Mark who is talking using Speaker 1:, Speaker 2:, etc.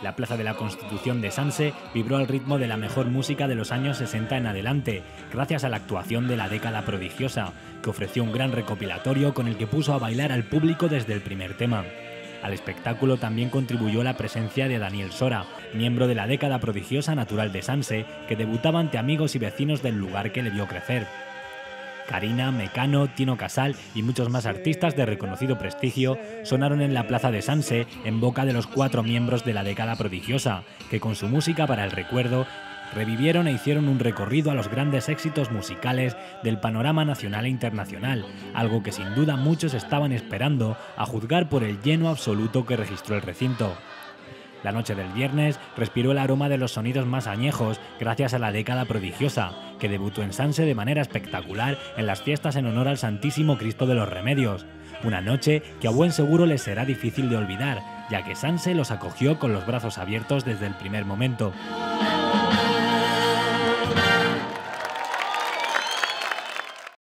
Speaker 1: La Plaza de la Constitución de Sanse vibró al ritmo de la mejor música de los años 60 en adelante, gracias a la actuación de La Década Prodigiosa, que ofreció un gran recopilatorio con el que puso a bailar al público desde el primer tema. Al espectáculo también contribuyó la presencia de Daniel Sora, miembro de La Década Prodigiosa natural de Sanse, que debutaba ante amigos y vecinos del lugar que le vio crecer. Karina, Mecano, Tino Casal y muchos más artistas de reconocido prestigio sonaron en la plaza de Sanse en boca de los 4 miembros de La Década Prodigiosa, que con su música para el recuerdo revivieron e hicieron un recorrido a los grandes éxitos musicales del panorama nacional e internacional, algo que sin duda muchos estaban esperando, a juzgar por el lleno absoluto que registró el recinto. La noche del viernes respiró el aroma de los sonidos más añejos gracias a La Década Prodigiosa, que debutó en Sanse de manera espectacular en las fiestas en honor al Santísimo Cristo de los Remedios. Una noche que a buen seguro les será difícil de olvidar, ya que Sanse los acogió con los brazos abiertos desde el primer momento.